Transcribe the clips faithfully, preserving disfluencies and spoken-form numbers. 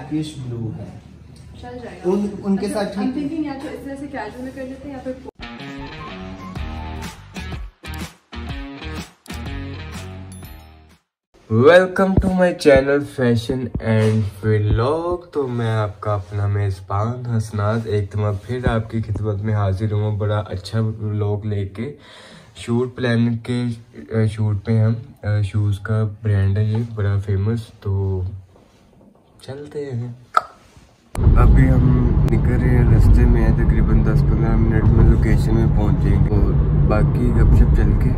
Blackish blue है, चल जाएगा। उन उनके अच्छा, साथ हम थिंकिंग या तो इस तरह से कैजुअल में कर लेते हैं या फिर welcome to my channel fashion and vlog. तो मैं आपका अपना मेज़बान हसनात एक दफ़ा फिर आपकी खिदमत में हाजिर हूँ बड़ा अच्छा व्लॉग लेके। शूट प्लान के शूट पे हम शूज़ का ब्रांड है ये बड़ा फेमस, तो चलते हैं। अभी हम निकल रहे हैं, रास्ते में है, तकरीबन दस पंद्रह मिनट में लोकेशन में पहुँचेंगे और बाकी गपशप चल के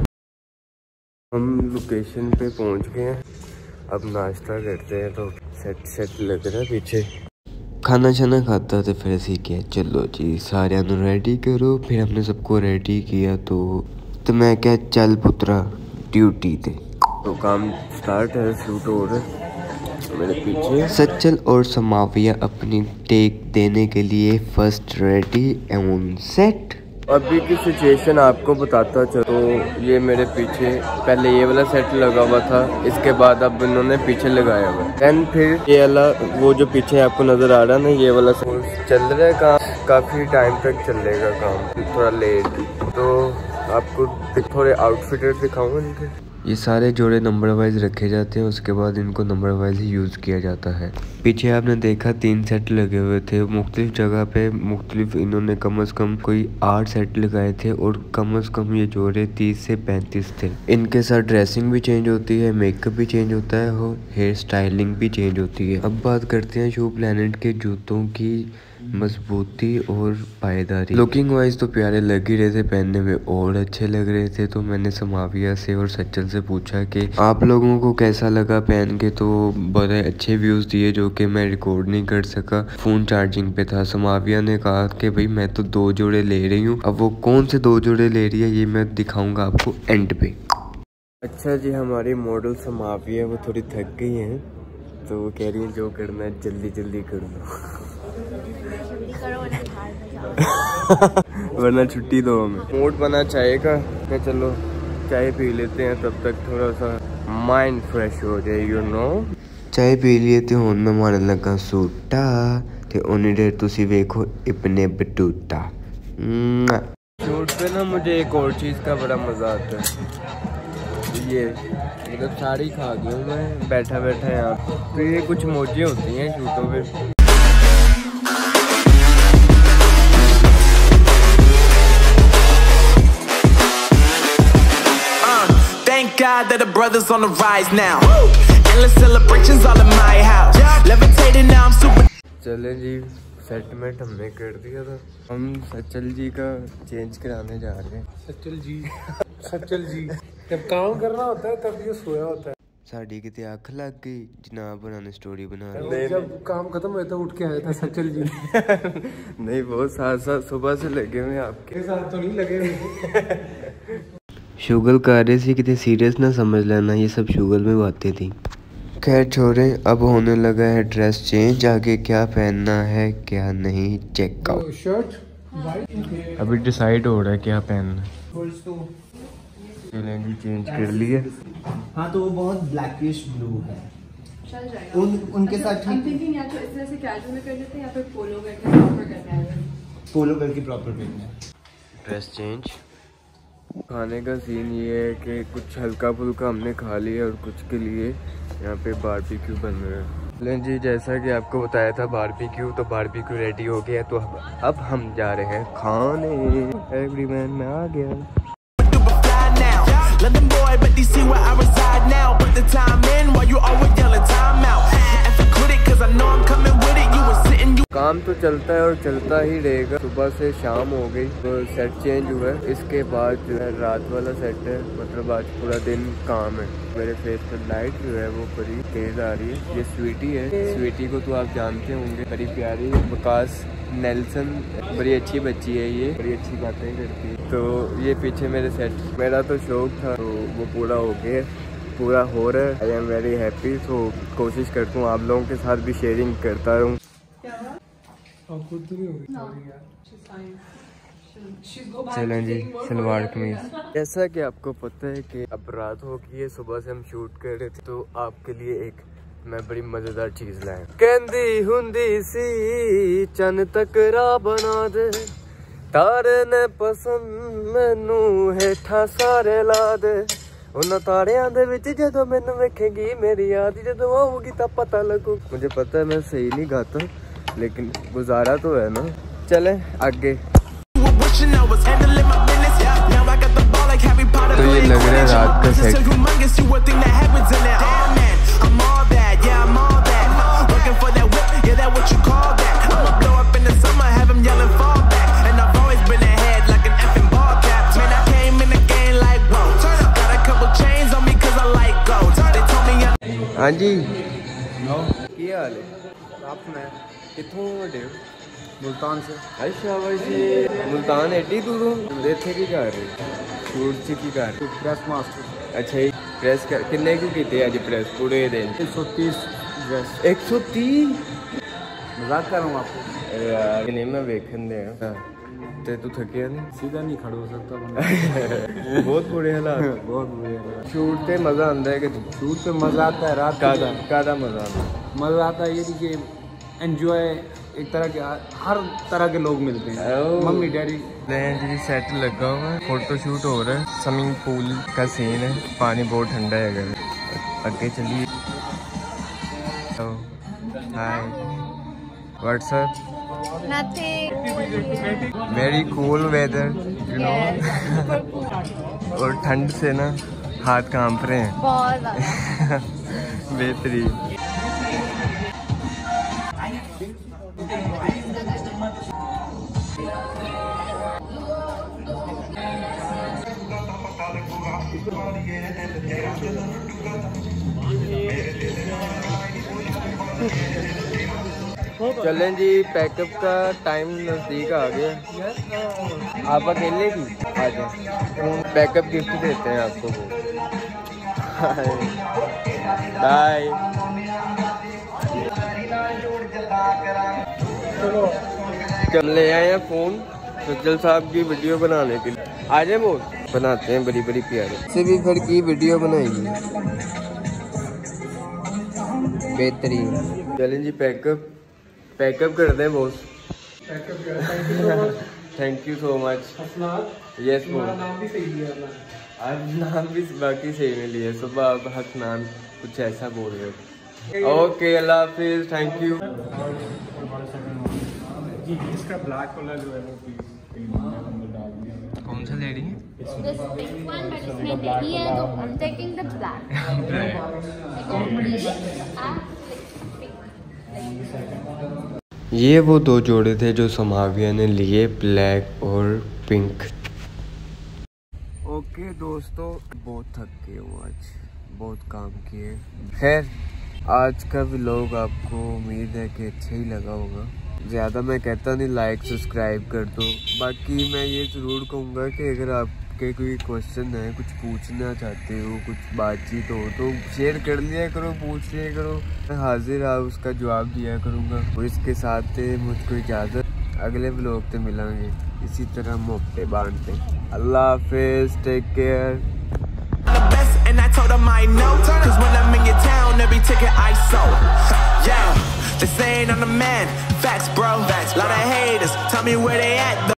हम लोकेशन पे पहुंच गए हैं। अब नाश्ता करते हैं, तो सेट सेट लग रहा है पीछे। खाना शाना खाता तो फिर ऐसे किया चलो जी सारे रेडी करो। फिर हमने सबको रेडी किया तो तो मैं क्या चल पुत्रा ड्यूटी थे। तो काम स्टार्ट है, शूट हो रहा है मेरे पीछे। सच्चल और समाविया अपनी टेक देने के लिए फर्स्ट रेडी एंड सेट। अभी की सिचुएशन आपको बताता चलो। तो ये मेरे पीछे पहले ये वाला सेट लगा हुआ था, इसके बाद अब इन्होंने पीछे लगाया हुआ, देन फिर ये वाला वो जो पीछे आपको नजर आ रहा है ना, ये वाला चल रहा है काम। काफी टाइम तक चलेगा काम, थोड़ा लेट। तो आपको थोड़े आउटफिटर दिखाऊंगा इनके। ये सारे जोड़े नंबर वाइज रखे जाते हैं, उसके बाद इनको नंबर वाइज ही यूज़ किया जाता है। पीछे आपने देखा तीन सेट लगे हुए थे मुख्तलिफ जगह पे, मुख्तलिफ इन्होंने कम से कम कोई आठ सेट लगाए थे और कम से कम ये जोड़े तीस से पैंतीस थे। इनके साथ ड्रेसिंग भी चेंज होती है, मेकअप भी चेंज होता है और हेयर स्टाइलिंग भी चेंज होती है। अब बात करते हैं शू प्लैनेट के जूतों की मजबूती और पायदारी। लुकिंग वाइज तो प्यारे लग ही रहे थे, पहनने में और अच्छे लग रहे थे। तो मैंने समाविया से और सच्चल से पूछा कि आप लोगों को कैसा लगा पहन के, तो बड़े अच्छे व्यूज़ दिए जो कि मैं रिकॉर्ड नहीं कर सका, फ़ोन चार्जिंग पे था। समाविया ने कहा कि भाई मैं तो दो जोड़े ले रही हूँ, अब वो कौन से दो जोड़े ले रही है ये मैं दिखाऊंगा आपको एंड पे। अच्छा जी, हमारी मॉडल समाविया वो थोड़ी थक गई हैं, तो वो कह रही है जो करना है जल्दी जल्दी कर दो वरना छुट्टी दो हमें। मूड बना चाय का, मैं चलो चाय पी लेते हैं, तब तक थोड़ा सा माइंड फ्रेश हो जाए। यू नो चाय पी लिए तो हुण मैं मारन लगा सूटा ते उन्नी देर तुसी वेखो इपने बटूटा। शूट पे ना मुझे एक और चीज़ का बड़ा मज़ा आता है, ये मतलब साड़ी खा गई हूँ मैं बैठा बैठा यहाँ। तो ये कुछ मौजें होती हैं शूटों पे। God that the brothers on the rise now. Endless celebrations all in my house. Levitating now I'm super. चले जी, सेटमेंट हमने कर दिया था, हम सच्चल जी का चेंज कराने जा रहे हैं। सच्चल जी सच्चल जी जब काम करना होता है तब ये सोया होता है। साड़ी कितने आँख लग गई जनाब बनाने स्टोरी बना रहे। जब काम खत्म हुआ तो उठ के आया था सच्चल जी नहीं बहुत साथ साथ सुबह से लगे हुए आपके साथ तो नहीं लगे हुए। शुगल कर रहे थे कितने सीरियस ना समझ लेना, ये सब शुगल में बातें थी। खैर छोड़े, अब होने लगा है ड्रेस चेंज। आगे क्या पहनना है क्या नहीं चेक आउट। शर्ट अभी डिसाइड हो रहा है क्या पहनना है। चलें जी, चेंज कर लिए। हाँ तो वो बहुत ब्लैकिश ब्लू है, चल जाएगा। उन उनके अच्छा, साथ हम थिंकिंग या तो इस तरह से कैजुअल में कर लेते हैं या फिर पोलो करके प्रॉपर करना है। पोलो करके प्रॉपर पहनना है। Dress change. खाने का सीन ये है कि कुछ हल्का फुल्का हमने खा लिया और कुछ के लिए यहाँ पे बारबेक्यू बन रहा है। लें जी, जैसा कि आपको बताया था बारबेक्यू, तो बारबेक्यू रेडी हो गया। तो अब हम जा रहे हैं खाने। एवरीमैन में आ गया। काम तो चलता है और चलता ही रहेगा। सुबह से शाम हो गई तो सेट चेंज हुआ है, इसके बाद जो है रात वाला सेट है, मतलब आज पूरा दिन काम है। मेरे फेस पर लाइट जो है वो बड़ी तेज आ रही है। ये स्वीटी है, स्वीटी को तो आप जानते होंगे, बड़ी प्यारी विकास नेल्सन, बड़ी अच्छी बच्ची है, ये बड़ी अच्छी बातें करती है। तो ये पीछे मेरे सेट, मेरा तो शौक था तो वो पूरा हो गया, पूरा हो रहा है। I am very happy. तो कोशिश करता हूँ आप लोगों के साथ भी शेयरिंग करता रहूँ। चलें जी, सलवार कमीज। जैसा कि आपको पता है कि अब रात हो गई है, सुबह से हम शूट कर रहे थे, तो आपके लिए एक मैं बड़ी मजेदार चीज लाया। कहंदी हुंदी सी चन तकरा बना दे, तारे ने पसंद मैनू हेठा सारे ला दे। उन्हां तारियां दे विच जदों मैनू वेखेगी मेरी याद जदों आऊगी तां पता लगू। मुझे पता है मैं सही नहीं गाता, लेकिन गुजारा तो है ना। चले आगे। तो ये लग रहा है रात का सेट। हाँ जी की हाल है? आप सुनाए कितों वड्डे हो? मुल्तान से। अच्छा भाई मुल्तान एडी दूरों इत्थे की कर रहे? शूट से की कर रहे? Press master. अच्छा जी प्रेस कर किन्ने क्यों कीते अज प्रेस पूरे दिन? एक सौ तीस ड्रेस। एक सौ तीस मजाक कर रहा हूँ आपको यार। नहीं मैं वेखन दे ते तू थकिया नहीं? सीधा नहीं खड़ा हो सकता बहुत बुरे हालात बहुत बुरे हालात। शूट पे मजा आता है कि शूट पे मजा आता है? रात का कादा मजा आता है? मजा आता है ये कि एंजॉय एक तरह के हर तरह के लोग मिलते हैं। मम्मी डैडी जी सेट लगा हुआ है, फोटो शूट हो रहा है। स्विमिंग पूल का सीन है, पानी बहुत ठंडा है। आगे चलिए। Hi what's up. Very cool weather you know. और ठंड से ना हाथ कांप रहे हैं बहुत ज़्यादा। बेहतरीन। चलें जी, पैकअप का टाइम नज़दीक आ गया। आप अकेले भी आ जाए, पैकअप गिफ्ट देते हैं आपको। बाय। चल ले आए हैं फ़ोन सज्जल साहब की वीडियो बनाने के लिए। आ जाए वो बनाते हैं बड़ी बड़ी प्यारी से भी फिर की वीडियो बनाएगी बेहतरीन। चलें जी पैकअप पैकअप कर दें boss. Thank you so much. Yes boss. आज नाम भी बाकी सही में लिए सुबह आप हसनान कुछ ऐसा बोल रहे हो। ओके अल्लाह हाफिज थैंक यू। इसका ब्लैक वाला जो है वो कौन सा ले रही है? This pink one, but इसमें नहीं है तो I'm taking the black. ये वो दो जोड़े थे जो समाविया ने लिए, ब्लैक और पिंक। ओके दोस्तों बहुत थक गए हूँ आज, बहुत काम किए। खैर आज का व्लॉग आपको उम्मीद है कि अच्छा ही लगा होगा। ज़्यादा मैं कहता नहीं, लाइक सब्सक्राइब कर दो। बाकी मैं ये ज़रूर कहूँगा कि अगर आपके कोई क्वेश्चन है, कुछ पूछना चाहते हो, कुछ बातचीत हो तो शेयर कर लिया करो, पूछ लिया करो। मैं हाजिर आ उसका जवाब दिया करूँगा। और इसके साथ मुझको इजाज़त, अगले व्लॉग से मिलेंगे इसी तरह मोहब्बते बांटते। अल्लाह हाफिज़, take care. And I told them I know, cause when I'm in your town, every ticket I sold. Yeah, this ain't on the man. Facts, bro. Facts. Lot of haters, tell me where they at.